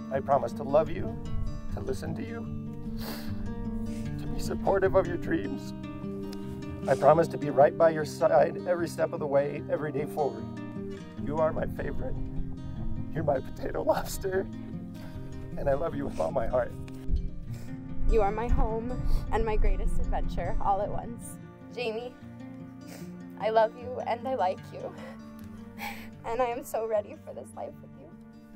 I promise to love you, to listen to you, to be supportive of your dreams. I promise to be right by your side every step of the way, every day forward. You are my favorite. You're my potato lobster, and I love you with all my heart. You are my home and my greatest adventure all at once. Jamie, I love you and I like you, and I am so ready for this life with you.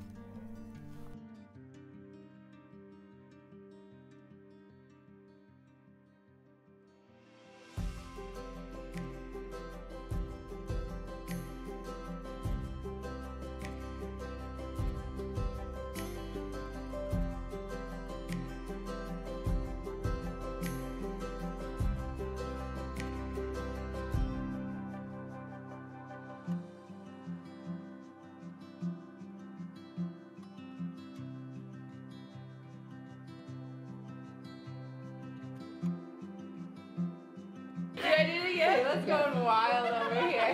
Ready to get? Let's go wild over here.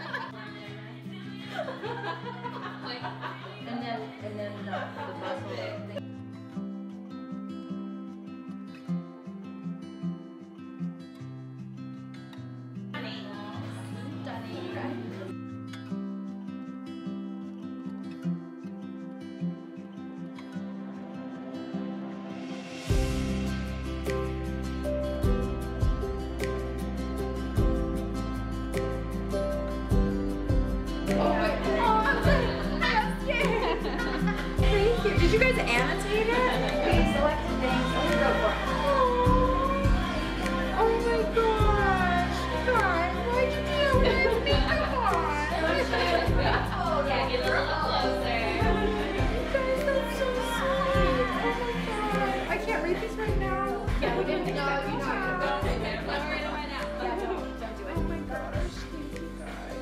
and then the bus will. Did you guys annotate it? We selected things. Let's go for it. Oh my gosh! God, why'd you do it with me? Come on! Oh, yeah, get a little closer. You guys, that's so sweet! Oh my god! I can't read these right now. Yeah, we didn't. No, you know. Don't read it right now. Yeah, don't do it. Oh my gosh! Thank you guys.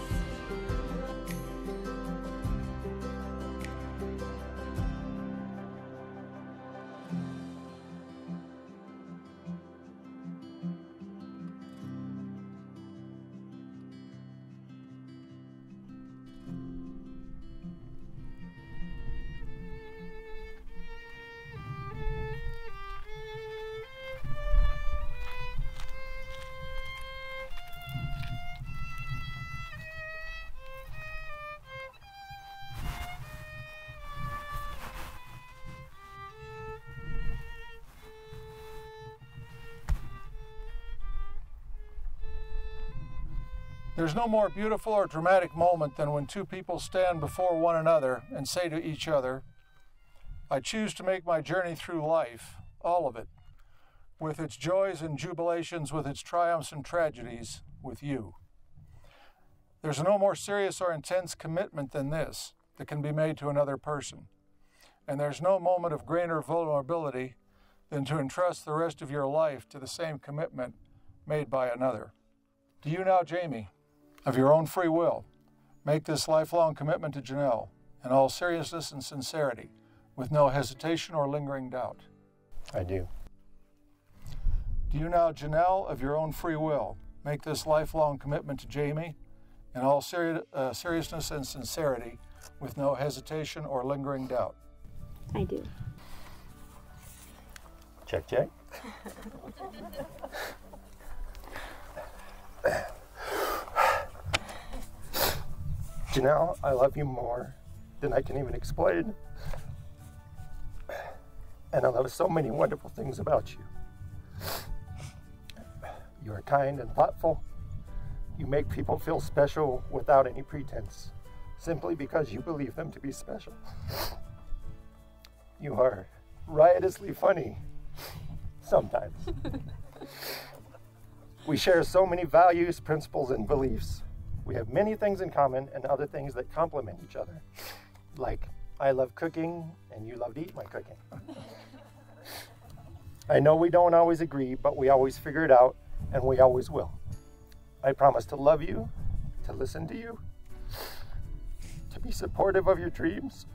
There's no more beautiful or dramatic moment than when two people stand before one another and say to each other, I choose to make my journey through life, all of it, with its joys and jubilations, with its triumphs and tragedies, with you. There's no more serious or intense commitment than this that can be made to another person. And there's no moment of greater vulnerability than to entrust the rest of your life to the same commitment made by another. Do you now, Jamie, of your own free will, make this lifelong commitment to Janelle in all seriousness and sincerity, with no hesitation or lingering doubt? I do. Do you now, Janelle, of your own free will, make this lifelong commitment to Jamie in all seriousness and sincerity, with no hesitation or lingering doubt? I do. Check, check. Janelle, I love you more than I can even explain. And I love so many wonderful things about you. You are kind and thoughtful. You make people feel special without any pretense, simply because you believe them to be special. You are riotously funny, sometimes. We share so many values, principles, and beliefs. We have many things in common and other things that complement each other. Like, I love cooking and you love to eat my cooking. I know we don't always agree, but we always figure it out, and we always will. I promise to love you, to listen to you, to be supportive of your dreams,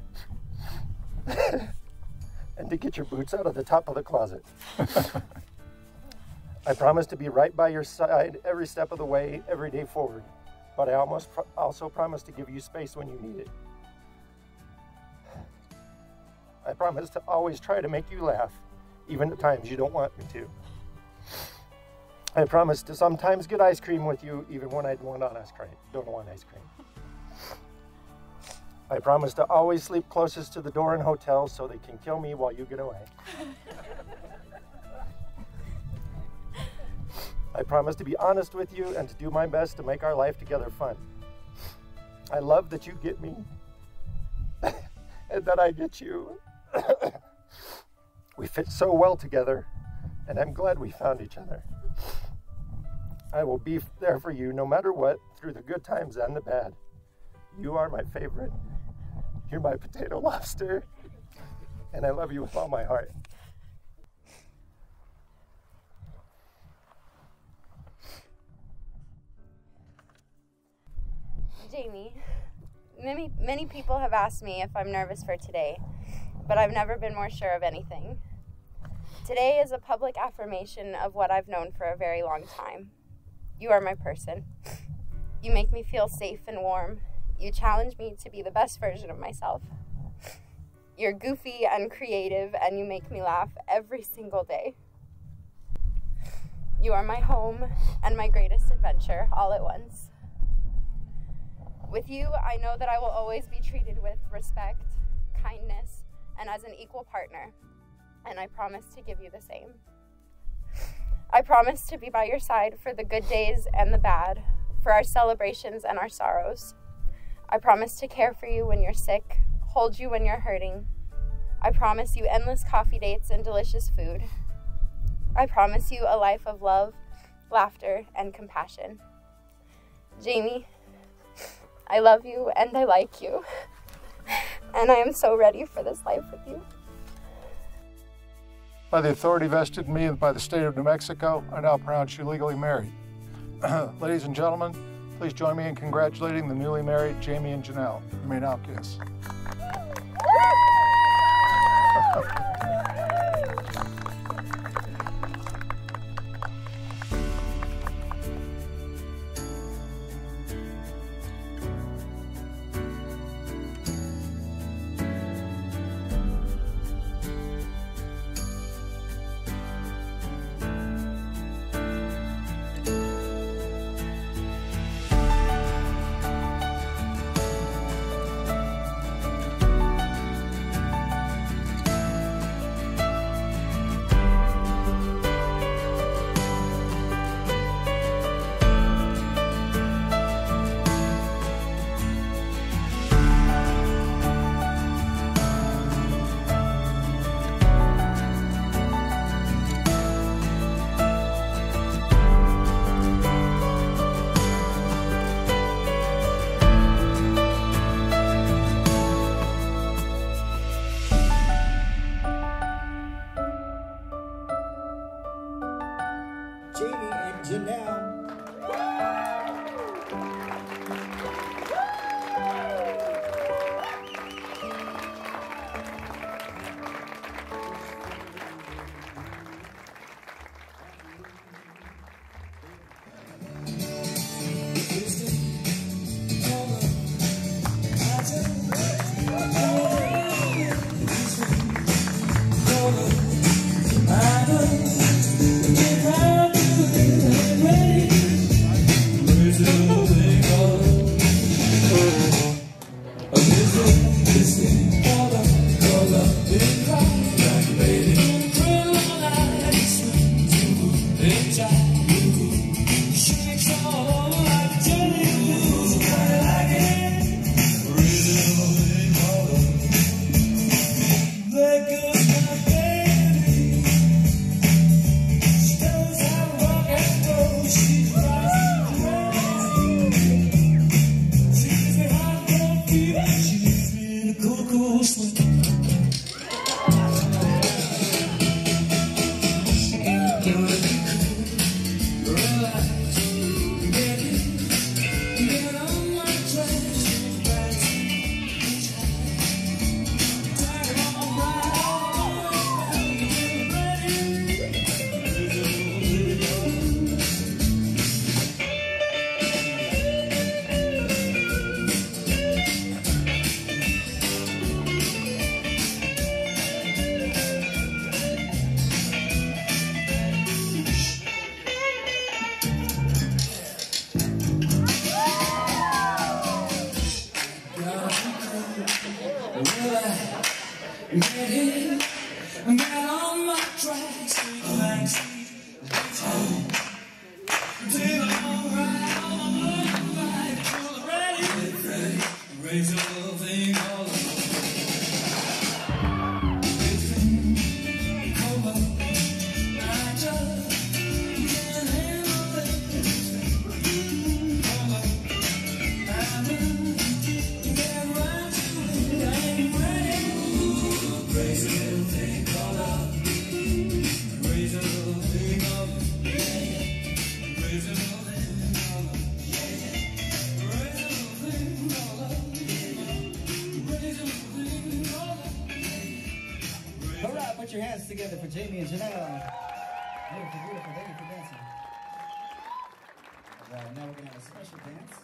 and to get your boots out of the top of the closet. I promise to be right by your side every step of the way, every day forward. But I also promise to give you space when you need it. I promise to always try to make you laugh, even at times you don't want me to. I promise to sometimes get ice cream with you, even when I don't want ice cream. I promise to always sleep closest to the door in hotels so they can kill me while you get away. I promise to be honest with you and to do my best to make our life together fun. I love that you get me and that I get you. We fit so well together, and I'm glad we found each other. I will be there for you no matter what, through the good times and the bad. You are my favorite. You're my potato lobster, and I love you with all my heart. Jamie, many people have asked me if I'm nervous for today, but I've never been more sure of anything. Today is a public affirmation of what I've known for a very long time. You are my person. You make me feel safe and warm. You challenge me to be the best version of myself. You're goofy and creative, and you make me laugh every single day. You are my home and my greatest adventure all at once. With you, I know that I will always be treated with respect, kindness, and as an equal partner, and I promise to give you the same. I promise to be by your side for the good days and the bad, for our celebrations and our sorrows. I promise to care for you when you're sick, hold you when you're hurting. I promise you endless coffee dates and delicious food. I promise you a life of love, laughter, and compassion. Jamie, I love you and I like you, and I am so ready for this life with you. By the authority vested in me by the state of New Mexico, I now pronounce you legally married. Ladies and gentlemen, please join me in congratulating the newly married Jamie and Janelle. You may now kiss. Jamie and Janelle. crazy little thing called love. Put your hands together for Jamie and Janelle. Beautiful, beautiful. Thank you for dancing. All right, now we're going to have a special dance.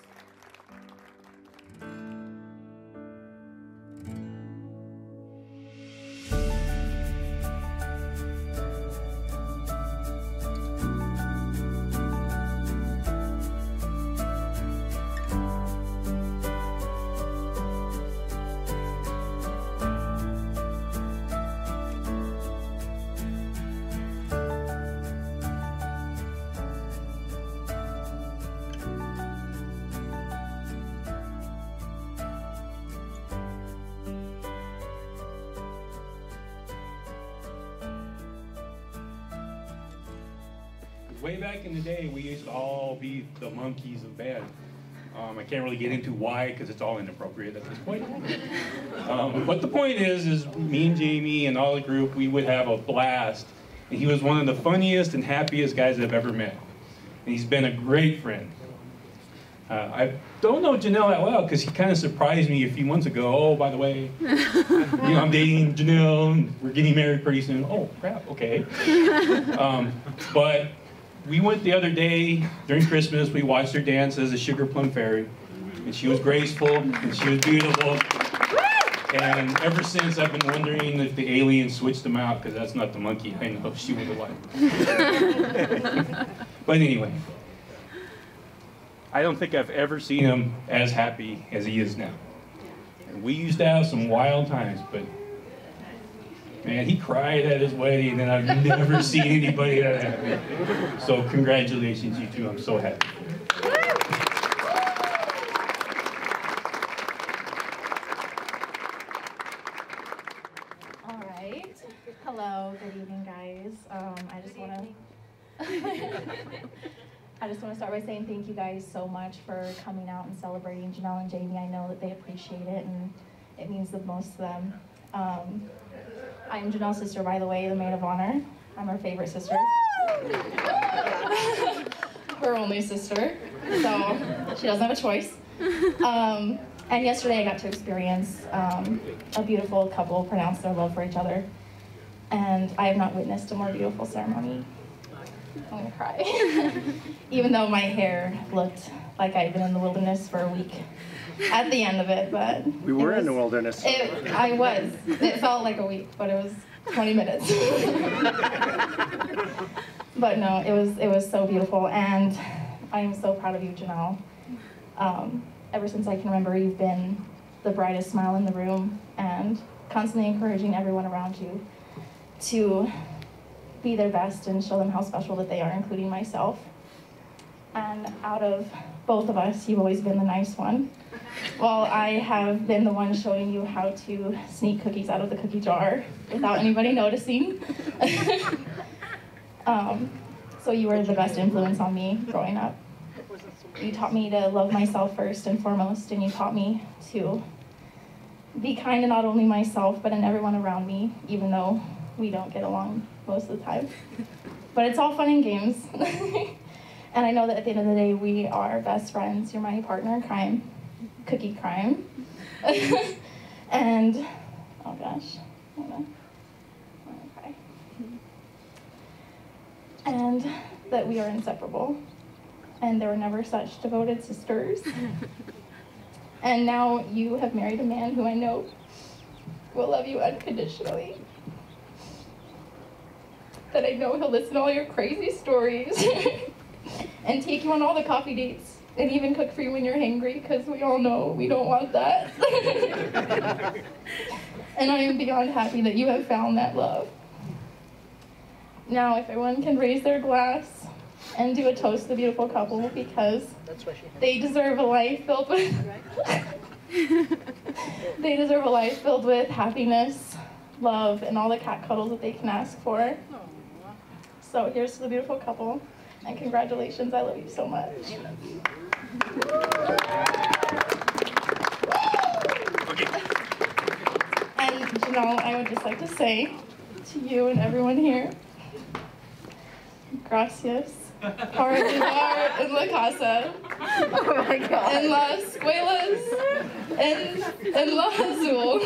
Way back in the day, we used to all be the monkeys of band. I can't really get into why, because it's all inappropriate at this point. But the point is me and Jamie and all the group, we would have a blast. And he was one of the funniest and happiest guys I've ever met. And he's been a great friend. I don't know Janelle that well, because he kind of surprised me a few months ago. Oh, by the way, I'm dating Janelle, and we're getting married pretty soon. Oh, crap, okay. But we went the other day during Christmas. We watched her dance as a Sugar Plum Fairy, and she was graceful and she was beautiful. And ever since, I've been wondering if the aliens switched them out, because that's not the monkey I know. She was alive. But anyway, I don't think I've ever seen him as happy as he is now. And we used to have some wild times, but man, he cried at his wedding, and I've never seen anybody that happy. So congratulations, you two. I'm so happy. All right. Hello. Good evening, guys. I just want to start by saying thank you guys so much for coming out and celebrating Janelle and Jamie. I know that they appreciate it, and it means the most to them. I'm Janelle's sister, by the way, the maid of honor. I'm her favorite sister. Her only sister, so she doesn't have a choice. And yesterday I got to experience a beautiful couple pronounce their love for each other. And I have not witnessed a more beautiful ceremony. I'm gonna cry. Even though my hair looked like I'd been in the wilderness for a week at the end of it, but we were in the wilderness. I was. It felt like a week, but it was 20 minutes. But no, it was so beautiful, and I am so proud of you, Janelle. Ever since I can remember, you've been the brightest smile in the room, and constantly encouraging everyone around you to be their best and show them how special that they are, including myself. And out of both of us, you've always been the nice one, while I have been the one showing you how to sneak cookies out of the cookie jar without anybody noticing. So you were the best influence on me growing up. You taught me to love myself first and foremost, and you taught me to be kind to not only myself, but in everyone around me, even though we don't get along most of the time. But it's all fun and games. And I know that at the end of the day, we are best friends. You're my partner in crime, cookie crime. And, oh gosh, I'm gonna cry. And that we are inseparable. And there were never such devoted sisters. And now you have married a man who I know will love you unconditionally. That I know he'll listen to all your crazy stories and take you on all the coffee dates and even cook for you when you're hangry, because we all know we don't want that. And I am beyond happy that you have found that love. Now, if everyone can raise their glass and do a toast to the beautiful couple, because they deserve a life filled with They deserve a life filled with happiness, love, and all the cat cuddles that they can ask for. So here's to the beautiful couple, and congratulations, I love you so much. And Janelle, I would just like to say to you and everyone here, gracias por llegar en la casa, en las escuelas, en la azul,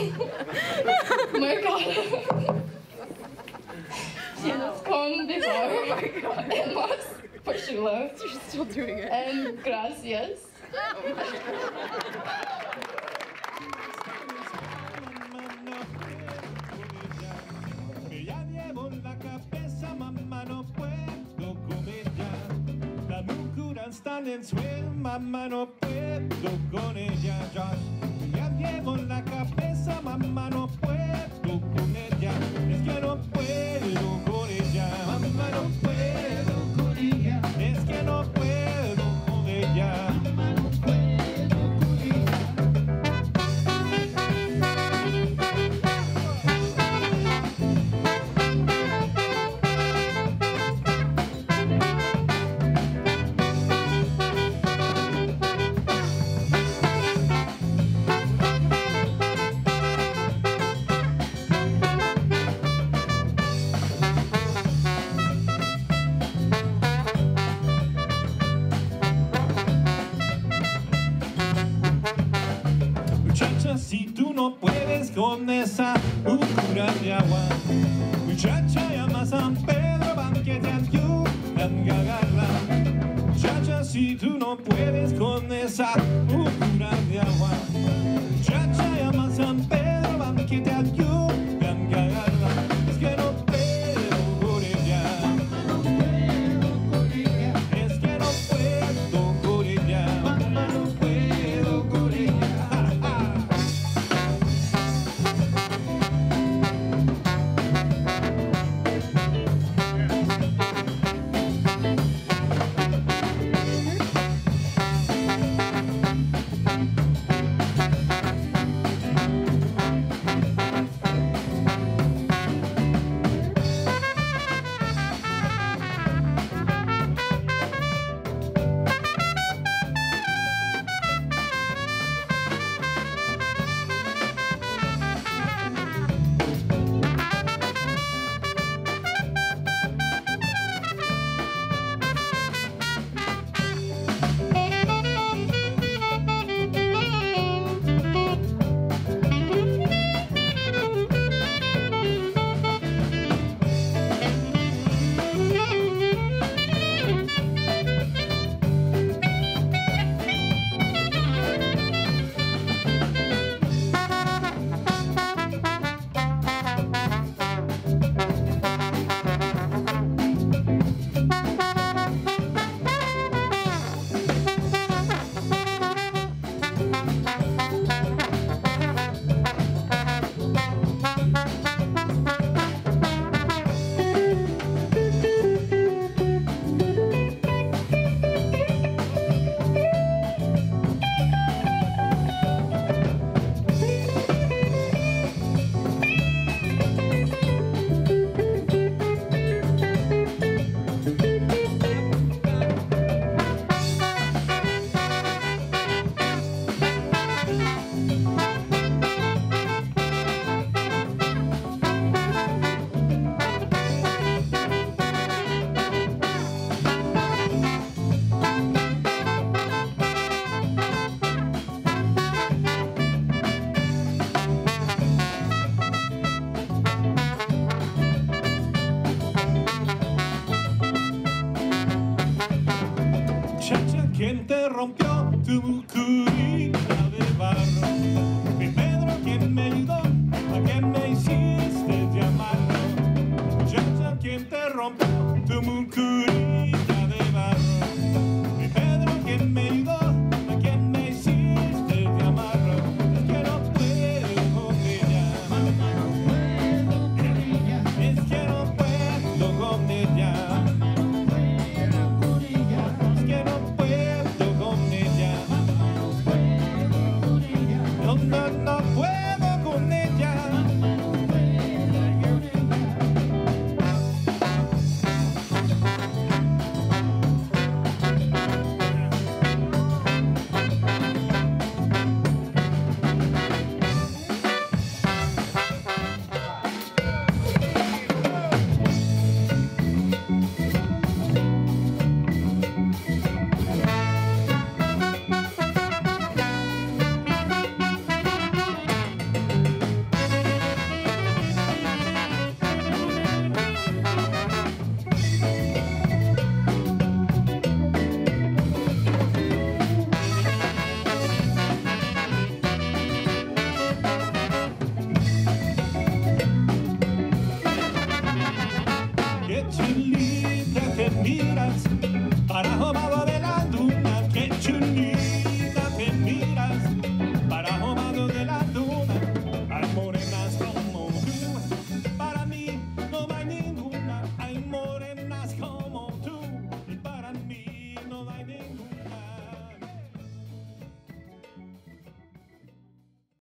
mercado, llenos con vigor, en las pachulas, You're still doing it. and gracias. Ya llevo en la cabeza, mamá, no puedo comer ya. La locura está en el suelo, mamá, no puedo con ella. Ya llevo en la cabeza, mamá, no puedo comer ya. Es que no puedo con ella, mamá, no puedo con ella. Es que no puedo con ella. Muchacha, si tú no puedes con esa locura de agua, muchacha, llama a San Pedro para que te ayuden a agarrarla. Muchacha, si tú no puedes con esa locura de agua, muchacha, llama a San Pedro para que te ayuden a agarrarla. Es que no puedo con ella, es que no puedo con ella, no puedo con ella. ¿Quién te rompió tu curita de barro? Mi Pedro, ¿quién me ayudó? ¿A qué me hiciste llamarlo? Muchacha, ¿quién te rompió tu curita de barro? Mi Pedro, ¿quién me ayudó? ¿A qué me hiciste llamarlo? Es que no puedo con ella, mamá, no puedo con ella. Es que no puedo con ella. Es Chelita, te miras